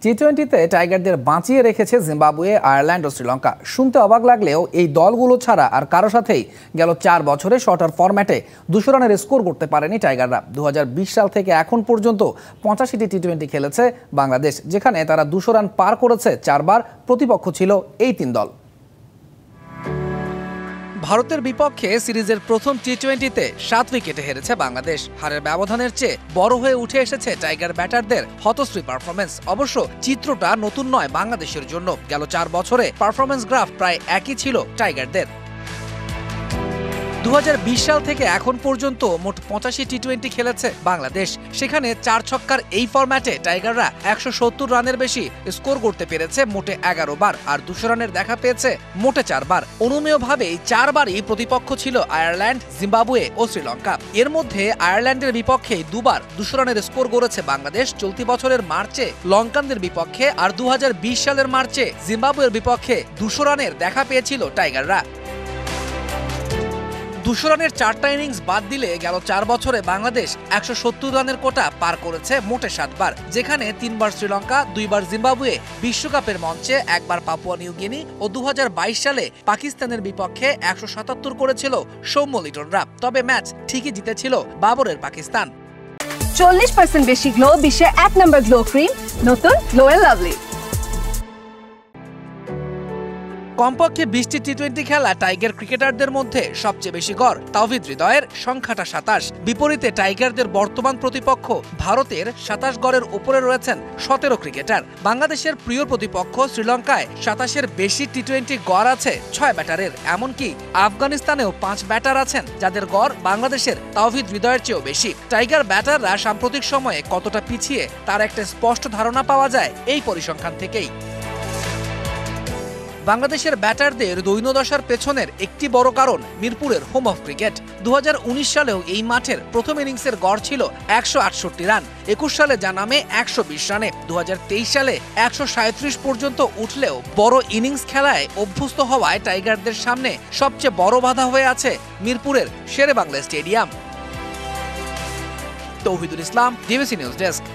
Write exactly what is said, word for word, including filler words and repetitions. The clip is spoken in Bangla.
টি টোয়েন্টিতে টাইগারদের বাঁচিয়ে রেখেছে জিম্বাবুয়ে, আয়ারল্যান্ড ও শ্রীলঙ্কা। শুনতে অবাক লাগলেও এই দলগুলো ছাড়া আর কারো সাথেই গেল চার বছরে শর্টার ফরম্যাটে দুশো রানের স্কোর করতে পারেনি টাইগাররা। দু হাজার বিশ সাল থেকে এখন পর্যন্ত পঁচাশিটি টি টোয়েন্টি খেলেছে বাংলাদেশ, যেখানে তারা দুশো রান পার করেছে চারবার। প্রতিপক্ষ ছিল এই তিন দল। ভারতের বিপক্ষে সিরিজের প্রথম টি টোয়েন্টিতে সাত উইকেটে হেরেছে বাংলাদেশ। হারের ব্যবধানের চেয়ে বড় হয়ে উঠে এসেছে টাইগার ব্যাটারদের হতশ্রী পারফরমেন্স। অবশ্য চিত্রটা নতুন নয় বাংলাদেশের জন্য। গেল চার বছরে পারফরমেন্স গ্রাফ প্রায় একই ছিল টাইগারদের। দু হাজার বিশ সাল থেকে এখন পর্যন্ত মোট পঁচাশি টি টোয়েন্টি খেলেছে বাংলাদেশ। সেখানে চার ছক্কার এই ফরম্যাটে টাইগাররা একশো সত্তর রানের বেশি স্কোর করতে পেরেছে মোটে এগারো বার, আর দুশো রানের দেখা পেয়েছে মোটে চারবার। অনুমেয়ভাবেই চারবারই প্রতিপক্ষ ছিল আয়ারল্যান্ড, জিম্বাবুয়ে ও শ্রীলঙ্কা। এর মধ্যে আয়ারল্যান্ডের বিপক্ষে দুবার দুশো রানের স্কোর করেছে বাংলাদেশ চলতি বছরের মার্চে লঙ্কানদের বিপক্ষে, আর দু হাজার বিশ সালের মার্চে জিম্বাবুয়ের বিপক্ষে দুশো রানের দেখা পেয়েছিল টাইগাররা। দুশো রানের চারটা ইনিংস বাদ দিলে গেল চার বছরে বাংলাদেশ একশো সত্তর রানের কোটা পার করেছে মোটে সাতবার, যেখানে তিনবার শ্রীলঙ্কা, দুইবার জিম্বাবুয়ে, বিশ্বকাপের মঞ্চে একবার পাপুয়া নিউ গিনি ও দু হাজার বাইশ সালে পাকিস্তানের বিপক্ষে একশো সাতাত্তর করেছিল সৌম্য লিটনরা। তবে ম্যাচ ঠিকই জিতেছিল বাবরের পাকিস্তান। চল্লিশ পার্সেন্ট বেশি গ্লো, বিশ্বের এক নম্বর গ্লো ক্রিম, নতুন গ্লো এন্ড লাভলি। কমপক্ষে বিশটি টি টোয়েন্টি খেলা টাইগার ক্রিকেটারদের মধ্যে সবচেয়ে বেশি গড় তাওহিদ হৃদয়ের, সংখ্যাটা সাতাশ। বিপরীতে টাইগারদের বর্তমান প্রতিপক্ষ ভারতের সাতাশ গড়ের উপরে রয়েছেন সতেরো ক্রিকেটার। বাংলাদেশের প্রিয় প্রতিপক্ষ শ্রীলঙ্কায় সাতাশের বেশি টি টোয়েন্টি গড় আছে ছয় ব্যাটারের। এমনকি আফগানিস্তানেও পাঁচ ব্যাটার আছেন যাদের গড় বাংলাদেশের তাওহিদ হৃদয়ের চেয়েও বেশি। টাইগার ব্যাটাররা সাম্প্রতিক সময়ে কতটা পিছিয়ে তার একটা স্পষ্ট ধারণা পাওয়া যায় এই পরিসংখ্যান থেকেই। বাংলাদেশের ব্যাটারদের দৈন্যদশার পেছনের একটি বড় কারণ মিরপুরের হোম অফ ক্রিকেট। দু হাজার উনিশ সালেও এই মাঠের প্রথম ইনিংসের গড় ছিল একশো আটষট্টি রান, একুশ সালে যা নামে একশো বিশ রানে। দু হাজার তেইশ সালে একশো সাঁত্রিশ পর্যন্ত উঠলেও বড় ইনিংস খেলায় অভ্যস্ত হওয়ায় টাইগারদের সামনে সবচেয়ে বড় বাধা হয়ে আছে মিরপুরের Sher-e-Bangla stadium. Touhidul Islam, DBC news desk.